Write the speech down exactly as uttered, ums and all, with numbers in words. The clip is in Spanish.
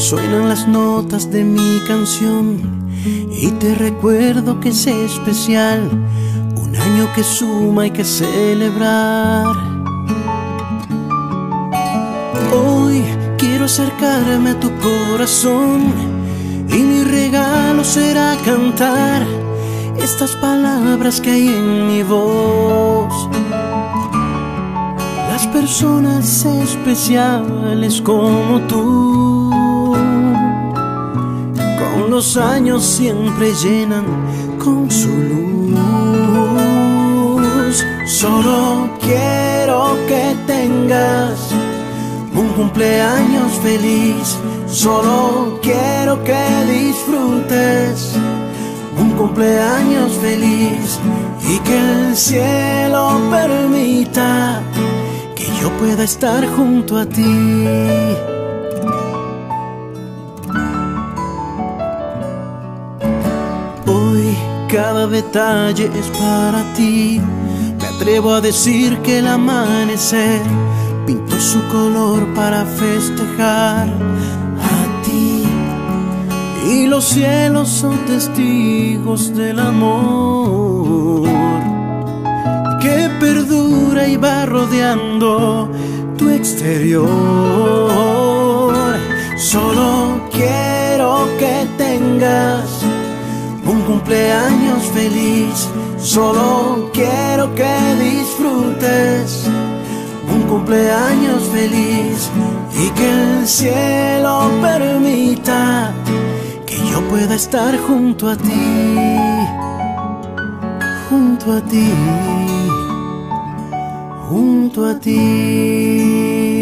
Suenan las notas de mi canción y te recuerdo que es especial, un año que suma hay que celebrar. Hoy quiero acercarme a tu corazón y mi regalo será cantar estas palabras que hay en mi voz. Las personas especiales como tú, con los años siempre llenan con su luz. Solo quiero que tengas un cumpleaños feliz. Solo quiero que disfrutes un cumpleaños feliz y que el cielo permita que yo pueda estar junto a ti. Hoy cada detalle es para ti. Me atrevo a decir que el amanecer pintó su color para festejar a ti, y los cielos son testigos del amor que perdura y va rodeando tu exterior. Solo quiero que tengas un cumpleaños feliz. Solo quiero que disfrutes un cumpleaños feliz y que el cielo permita que yo pueda estar junto a ti, junto a ti, junto a ti.